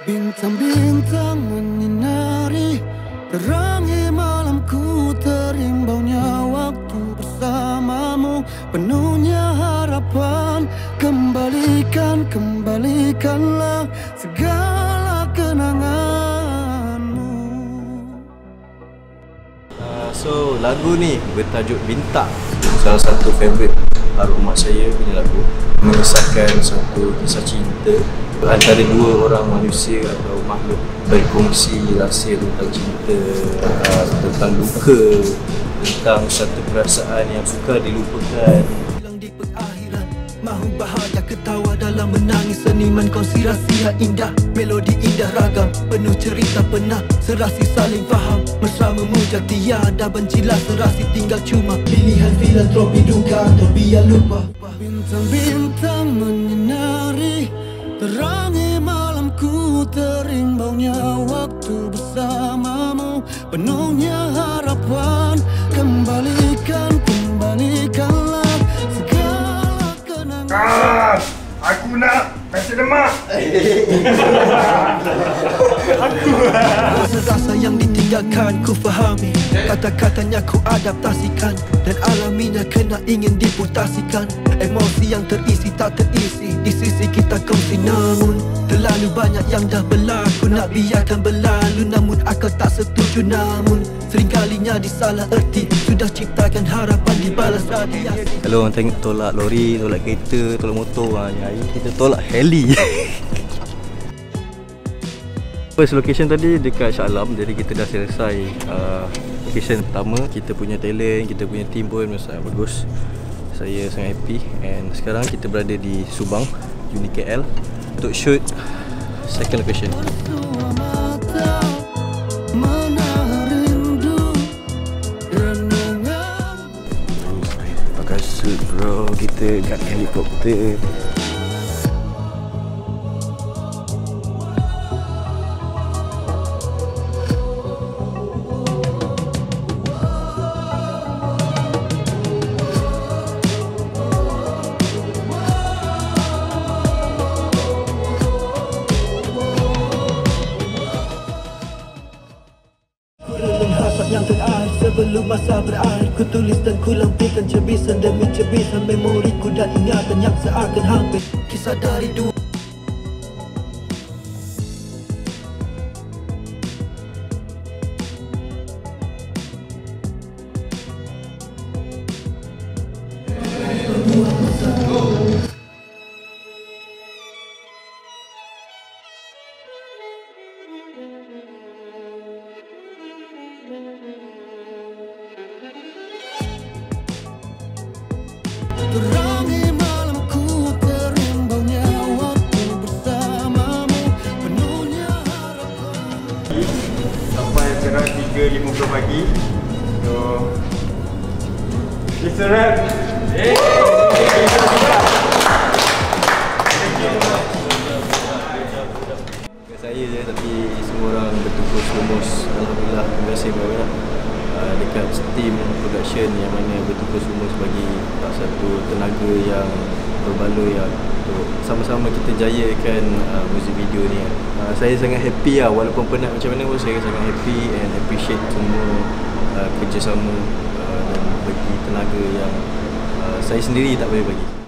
Bintang-bintang menyinari, terangi malamku, terimbaunya waktu bersamamu, penuhnya harapan. Kembalikanlah segala kenanganmu. So lagu ni bertajuk Bintang, salah satu favourite arwah saya punya lagu, mengisahkan satu kisah cinta antara dua orang manusia atau makhluk, berkongsi rahsia tentang cinta, tentang luka, tentang satu perasaan yang sukar dilupakan. Di pengakhiran, mahu bahagia ketawa dalam menangis, seniman kongsi rahsia indah, melodi indah ragam, penuh cerita pernah, serasi saling faham, mesra memuja tiada bencilah, serasi tinggal cuma pilihan filantropi duka atau biar lupa. Bintang-bintang menyinari, terangi malamku, terimbaunya waktu bersamamu, penuhnya harapan. Kembalikanlah segala kenangan. Aku nak nasi lemak. Rasa yang ditinggalkan ku fahami, kata-katanya ku adaptasikan, dan alaminya kena ingin diputasikan. Emosi yang terisi tak terisi di sisi kita kongsi, namun terlalu banyak yang dah berlaku, nak biarkan berlalu, namun akal tak setuju. Namun seringkalinya disalah erti, sudah ciptakan harapan dibalas radiasi. Kalau orang tengok tolak lori, tolak kereta, tolak motor, hari kita tolak heli. First location tadi dekat Shah Alam, jadi kita dah selesai location pertama. Kita punya talent, kita punya team pun sangat bagus. Saya sangat happy, and sekarang kita berada di Subang, Uni KL untuk shoot second location. Pakai suit bro, kita kat helikopter. Yang terakhir sebelum masa berakhir, ku tulis dan ku lampikan cebisan demi cebisan memoriku dan ingatan yang seakan hampir kisah dari dua. Terangi malamku, terimbaunya waktu bersamamu, penuhnya harapan. Sampai acara 3.50 pagi. So it's a wrap. Saya je, tapi semua orang betul-betul lumus. Alhamdulillah, terima kasih banyak dekat team production yang mana betul-betul semua bagi satu tenaga yang berbaloi untuk sama-sama kita jayakan music video ni. Saya sangat happy lah, walaupun penat macam mana pun saya sangat happy and appreciate semua kerjasama dan bagi tenaga yang saya sendiri tak boleh bagi.